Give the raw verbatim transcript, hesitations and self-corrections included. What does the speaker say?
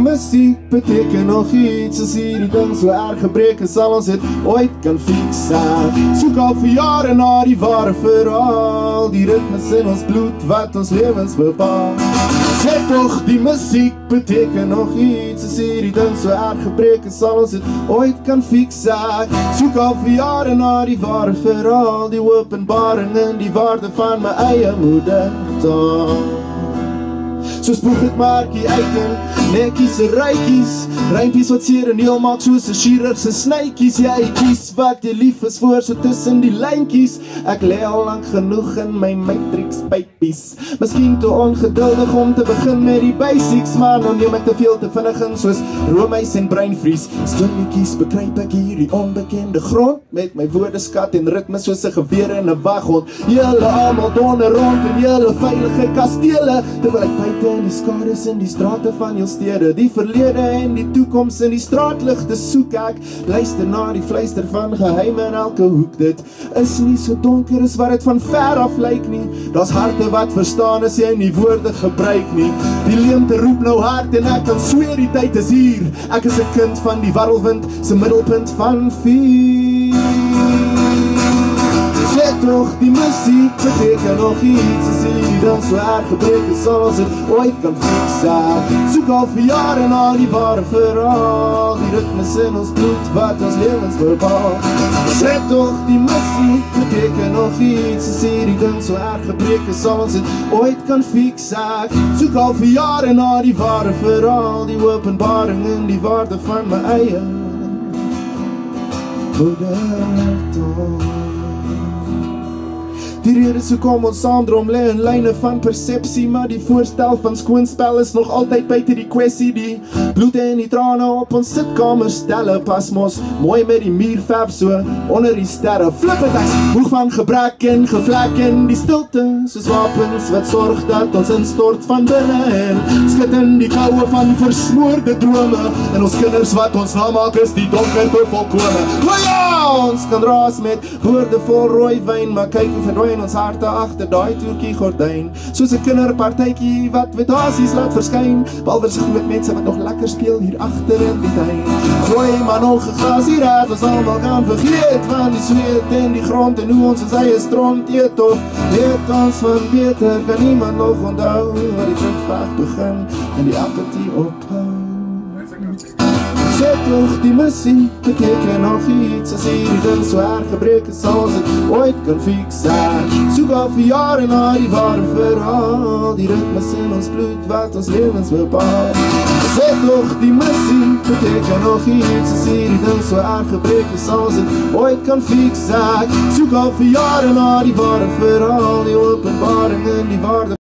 muziek beteken nog iets. As hierdie ding so erg gebreke, sal ons dit ooit kan fix. Soek al vir jare na die ware verhaal, die ritmes in ons bloed wat ons lewens bepaal. Sê toch, die muziek beteken nog iets. As hierdie ding so erg gebreke, sal ons dit ooit kan fix. Soek al vir jare na die ware verhaal, die openbaring in die waarde van my eie moedertaal. So spoeg het maarkie uit in nekkies en ruikies, rympies wat seer en heel maak soos een chirurgse snykies. Jy kies wat jy lief is voor so tussen die lijnkies. Ek lê al lang genoeg in my matrix pypies, miskien te ongeduldig om te begin met die basics, maar nou neem ek te veel te vinnig in soos roomys en breinvries. Stilletjies bekruip ek hier die onbekende grond, met my woordeskat en ritme soos een geweer en een waghond. Julle almal donder rond in julle veilige kastele, terwyl ek buite in die skades in die strate van jou stede, die verlede en die toekoms in die straatligte soek ek. Luister na die fluister van geheime in elke hoek. Dit is nie so donker as wat het van ver af lyk nie. Daar's harte wat verstaan as jy nie woorde gebruik nie. Die leemte roep nou hard en ek kan sweer die tyd is hier. Ek is 'n kind van die warrelwind, se middelpunt van vuur. Sê toch, die muziek beteken nog iets. As hierdie ding so erg gebreke, sal ons dit ooit kan fix. Soek al vir jare na die ware verhaal, die ritmes in ons bloed wat ons lewens bepaal. Sê toch, die muziek beteken nog iets. As hierdie ding so erg gebreke, sal ons dit ooit kan fix. Soek al vir jare na die ware verhaal, die openbaring in die waarde van my eie moedertaal. Die rede so kom ons saamdrom lê in lyne van persepsie, maar die voorstel van skoonspel is nog altyd buite die kwessie. Die bloed en die trane op ons sitkamer stelle pas mos mooi met die muurverf so onder die sterre. Flip het ek hoog van gebrek en gevlek in die stilte, soos wapens wat sorg dat ons instort van binne en skit in die koue van versmoorde drome. En ons kinders wat ons namaak is die donker tot volkome. Maar ja, ons kan raas met woorde vol rooi wyn, maar kyk hoe verdwyn ons harte agter daai toertjie gordyn. Soos 'n kinderpartytjie wat met hasies laat verskyn, balversig met mense wat nog lekker speel hier agter in die tuin. Gooi maar nog 'n glas hier uit, ons almal kan vergeet van die sweet en die grond en hoe ons ons eie stront eet. Of weet ons van beter, kan niemand nog onthou wat die terugvraag begin en die apatie ophou. Sê toch, die muziek beteken nog iets. As hierdie ding so erg gebreke, sal ons dit ooit kan fix. Soek al vir jare na die ware verhaal, die ritmes in ons bloed wat ons lewens bepaal. Sê toch, die muziek beteken nog iets. As hierdie ding so erg gebreke, sal ons dit ooit kan fix. Soek al vir jare na die ware verhaal, die openbaring in die waarde